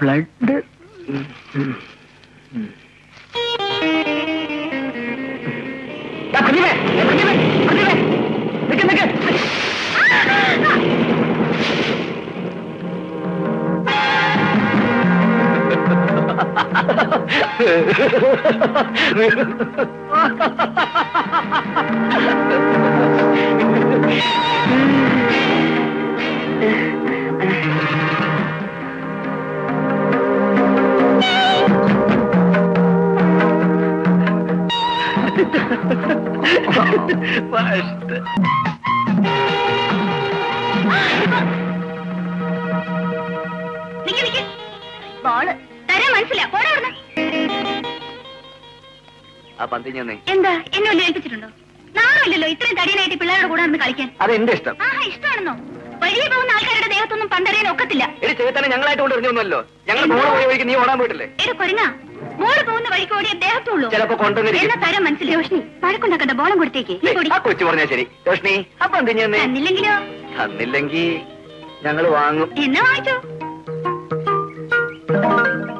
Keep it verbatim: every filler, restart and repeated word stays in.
Flood. എന്താ എന്നെ വല്ല ഏൽപ്പിച്ചിട്ടുണ്ടോ? നാളല്ലോ ഇത്രയും തടിയനായിട്ട് പിള്ളേരുടെ കൂടെ ഒന്ന് കളിക്കാൻ. അത് എന്റെ ഇഷ്ടം. ആ ഇഷ്ടമാണെന്നോ? വഴിയെ പോകുന്ന ആൾക്കാരുടെ ദേഹത്തൊന്നും പണ്ടറിയാൻ ഒക്കത്തില്ല. ഞങ്ങളായിട്ട് കൊണ്ടിരുന്നല്ലോ. ഞങ്ങൾ നീ ഓടാൻ പോയിട്ടില്ലേ? എടാ കൊരങ്ങ, മോള് പോകുന്ന വഴിക്ക് ഓടിയ ദേഹത്തുള്ളൂ. ചിലപ്പോ കൊണ്ടുവന്നിരിക്കും. എന്നാ തരം മനസ്സിലായി. രോഷ്ണി വഴക്കുണ്ടാക്കണ്ട, ബോളം കൊടുത്തേക്ക്. കൊച്ചു പറഞ്ഞാ ശരി. രോഷ്ണി അപ്പൊ എന്തിഞ്ഞെന്ന് തന്നില്ലെങ്കിലോ? തന്നില്ലെങ്കി ഞങ്ങൾ വാങ്ങും. എന്നാ വാങ്ങിച്ചോ?